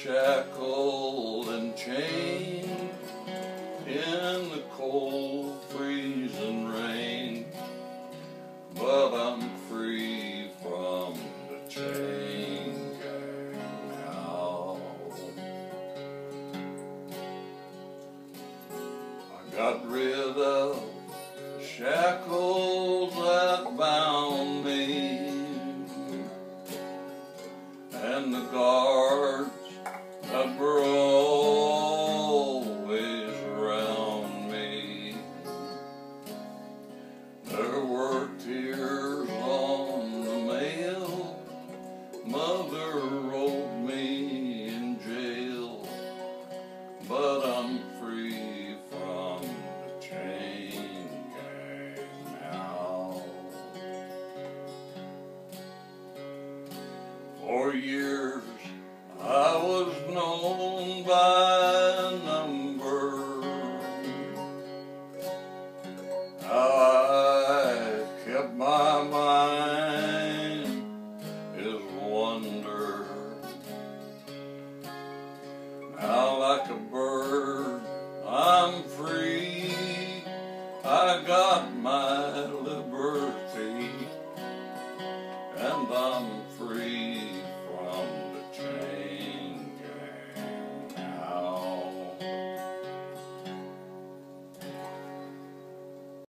shackled and chained in the cold freezing rain, but I'm free from the chain gang now. I got rid of the shackles that bound me, and the guards that were always around me. There were tears on the mail Mother wrote me in jail, but I'm free from the chain gang now. For years I was known by number, how I kept my mind is wonder. Now like a bird I'm free, I got my liberty, and I'm